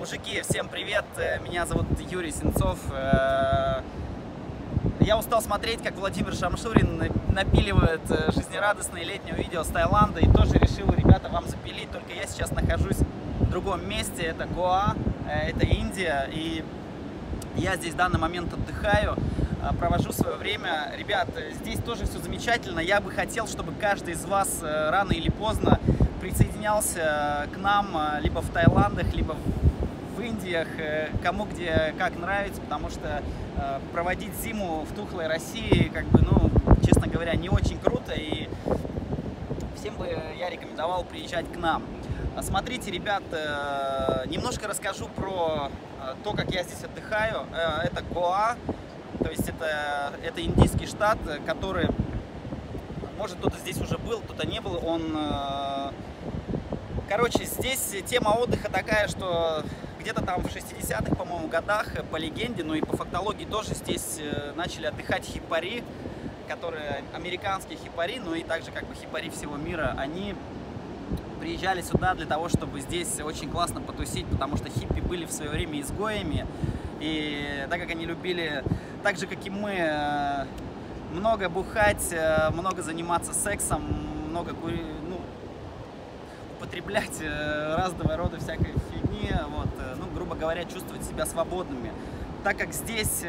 Мужики, всем привет! Меня зовут Юрий Сенцов. Я устал смотреть, как Владимир Шамшурин напиливает жизнерадостное летнее видео с Таиланда, и тоже решил, ребята, вам запилить. Только я сейчас нахожусь в другом месте, это Гоа, это Индия, и я здесь в данный момент отдыхаю, провожу свое время. Ребят, здесь тоже все замечательно. Я бы хотел, чтобы каждый из вас рано или поздно присоединялся к нам либо в Таиландах, либо в Индиях, кому где как нравится, потому что проводить зиму в тухлой России, честно говоря, не очень круто, и всем бы я рекомендовал приезжать к нам. Смотрите, ребят, немножко расскажу про то, как я здесь отдыхаю. Это Гоа, то есть это индийский штат, который, может, кто-то здесь уже был, кто-то не был. Короче, здесь тема отдыха такая, что где-то там в 60-х, по-моему, годах, по легенде, ну и по фактологии тоже, здесь начали отдыхать хипари, которые американские хипари, ну и также как бы хипари всего мира. Они приезжали сюда для того, чтобы здесь очень классно потусить, потому что хиппи были в свое время изгоями, и так как они любили, так же как и мы, много бухать, много заниматься сексом, много употреблять разного рода всякой фигни, грубо говоря, чувствовать себя свободными. Так как здесь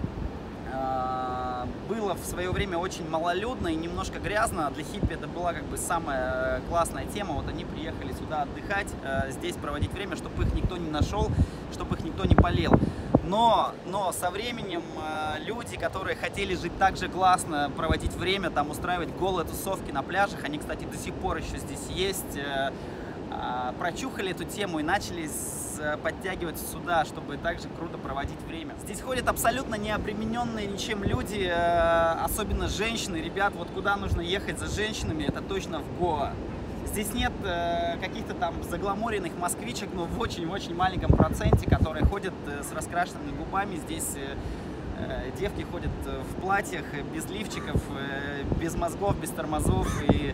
было в свое время очень малолюдно и немножко грязно, для хиппи это была как бы самая классная тема. Вот они приехали сюда отдыхать, здесь проводить время, чтобы их никто не нашел, чтобы их никто не болел. Но со временем люди, которые хотели жить так же классно, проводить время, там устраивать голые тусовки на пляжах, они, кстати, до сих пор еще здесь есть, прочухали эту тему и начали подтягиваться сюда, чтобы также круто проводить время. Здесь ходят абсолютно не обремененные ничем люди, особенно женщины. Ребят, вот куда нужно ехать за женщинами, это точно в Гоа. Здесь нет каких-то там загламуренных москвичек, но в очень-очень маленьком проценте, которые ходят с раскрашенными губами. Здесь девки ходят в платьях, без лифчиков, без мозгов, без тормозов. И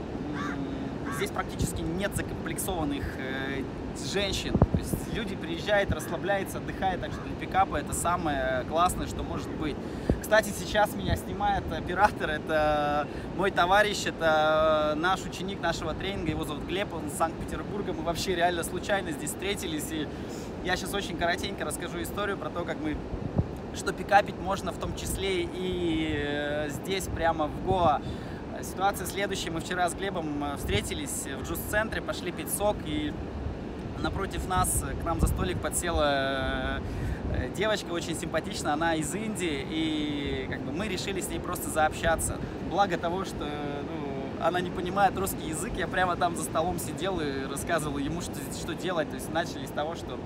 здесь практически нет закомплексованных женщин. То есть люди приезжают, расслабляются, отдыхают, так что для пикапа это самое классное, что может быть. Кстати, сейчас меня снимает оператор, это мой товарищ, это наш ученик нашего тренинга, его зовут Глеб, он из Санкт-Петербурга, мы вообще реально случайно здесь встретились, и я сейчас очень коротенько расскажу историю про то, что пикапить можно в том числе и здесь, прямо в Гоа. Ситуация следующая, мы вчера с Глебом встретились в джуз-центре, пошли пить сок, и напротив нас, к нам за столик подсела девочка очень симпатичная, она из Индии, и мы решили с ней просто заобщаться. Благо того, что она не понимает русский язык, я прямо там за столом сидел и рассказывал ему, что делать. То есть начали с того, что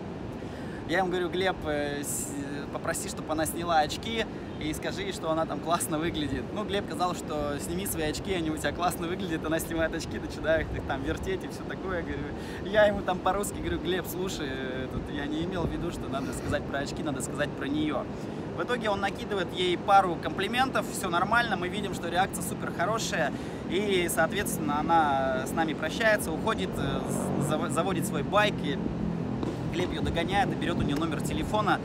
я ему говорю: Глеб, попроси, чтобы она сняла очки, и скажи ей, что она там классно выглядит. Ну, Глеб сказал, что сними свои очки, они у тебя классно выглядят. Она снимает очки, начинает их там вертеть и все такое. Я ему там по-русски говорю: Глеб, слушай, я не имел в виду, что надо сказать про очки, надо сказать про нее. В итоге он накидывает ей пару комплиментов, все нормально, мы видим, что реакция супер хорошая, и, соответственно, она с нами прощается, уходит, заводит свой байк, и Глеб ее догоняет и берет у нее номер телефона.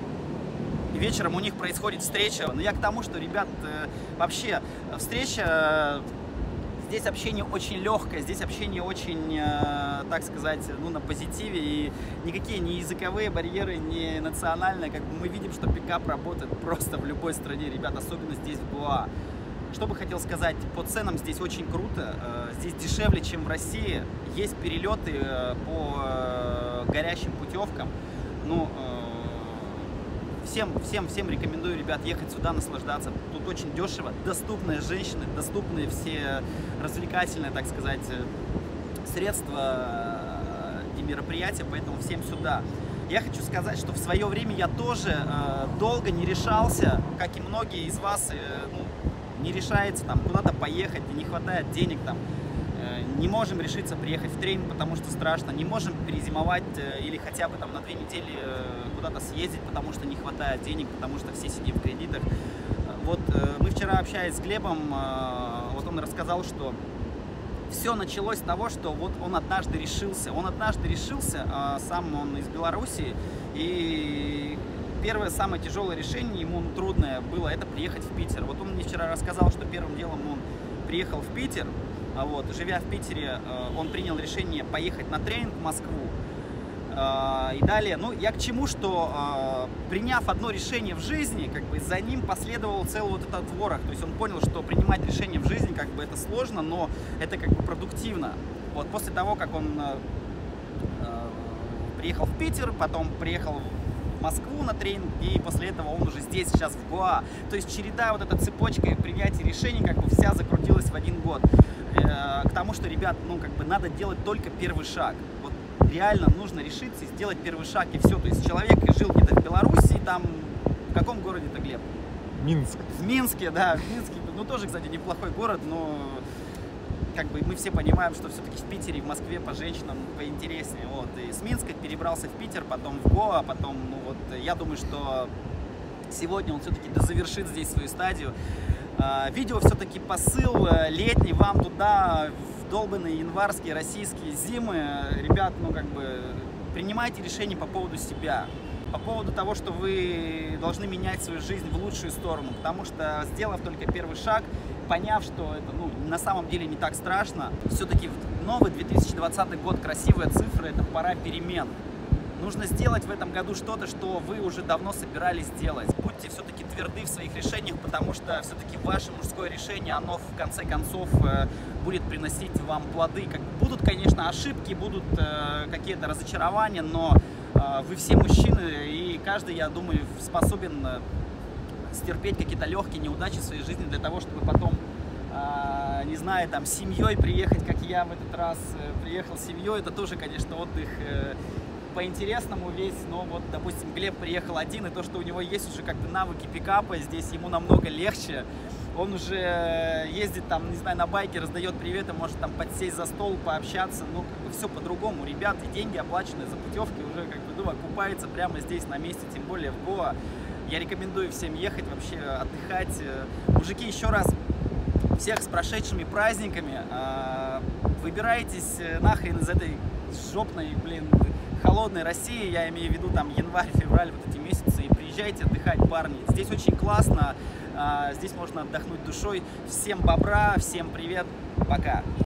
И вечером у них происходит встреча. Но я к тому, что, ребят, вообще встреча, здесь общение очень легкое, здесь общение очень, так сказать, на позитиве. И никакие ни языковые барьеры, ни национальные. Мы видим, что пикап работает просто в любой стране, ребят, особенно здесь, в Гоа. Что бы хотел сказать, по ценам здесь очень круто, здесь дешевле, чем в России. Есть перелеты по горящим путевкам. Всем рекомендую, ребят, ехать сюда, наслаждаться. Тут очень дешево, доступные женщины, доступные все развлекательные, так сказать, средства и мероприятия, поэтому всем сюда. Я хочу сказать, что в свое время я тоже долго не решался, как и многие из вас, не решается там куда-то поехать, не хватает денег там. Не можем решиться приехать в тренинг, потому что страшно, не можем перезимовать или хотя бы там на 2 недели куда-то съездить, потому что не хватает денег, потому что все сидим в кредитах. Вот мы вчера, общаясь с Глебом, вот он рассказал, что все началось с того, что вот он однажды решился. Сам он из Белоруссии, и первое, самое тяжелое решение, ему трудное было, это приехать в Питер. Вот он мне вчера рассказал, что первым делом он приехал в Питер, вот, живя в Питере, он принял решение поехать на тренинг в Москву. И далее, ну, я к чему, что приняв одно решение в жизни, как бы за ним последовал целый вот этот ворох. То есть он понял, что принимать решение в жизни, как бы это сложно, но это как бы продуктивно. Вот после того, как он приехал в Питер, потом приехал в Москву на тренинг, и после этого он уже здесь, сейчас в Гоа. То есть череда, вот эта цепочка принятия решений, как бы вся закрутилась в один год. К тому, что, ребят, ну, как бы надо делать только первый шаг. Вот реально нужно решиться и сделать первый шаг, и все. То есть человек жил где-то в Белоруссии, там, в каком городе это, Глеб? Минск. В Минске, да, в Минске. Ну, тоже, кстати, неплохой город, но как бы мы все понимаем, что все-таки в Питере и в Москве по женщинам поинтереснее. Вот. И с Минска перебрался в Питер, потом в Гоа, потом, ну вот, я думаю, что сегодня он все-таки дозавершит здесь свою стадию. Видео все-таки посыл летний вам туда, в долбанные январские российские зимы. Ребят, ну как бы принимайте решения по поводу себя, по поводу того, что вы должны менять свою жизнь в лучшую сторону, потому что, сделав только первый шаг, поняв, что это, ну, на самом деле не так страшно, все-таки новый 2020 год, красивая цифра, это пора перемен. Нужно сделать в этом году что-то, что вы уже давно собирались сделать. Будьте все-таки тверды в своих решениях, потому что все-таки ваше мужское решение, оно в конце концов будет приносить вам плоды. Будут, конечно, ошибки, будут какие-то разочарования, но вы все мужчины, и каждый, я думаю, способен стерпеть какие-то легкие неудачи в своей жизни для того, чтобы потом, не знаю, там, с семьей приехать, как я в этот раз приехал с семьей. Это тоже, конечно, отдых по-интересному весь, но вот, допустим, Глеб приехал один, и то, что у него есть уже как-то навыки пикапа, здесь ему намного легче. Он уже ездит там, не знаю, на байке, раздает приветы, может там подсесть за стол, пообщаться, ну, как бы все по-другому. Ребята, деньги оплаченные за путевки уже, как бы, ну, окупаются прямо здесь на месте, тем более в Гоа. Я рекомендую всем ехать, вообще отдыхать. Мужики, еще раз, всех с прошедшими праздниками. Выбирайтесь нахрен из этой жопной, блин, холодной России, я имею в виду там январь, февраль, вот эти месяцы, и приезжайте отдыхать, парни. Здесь очень классно, здесь можно отдохнуть душой. Всем бобра, всем привет, пока.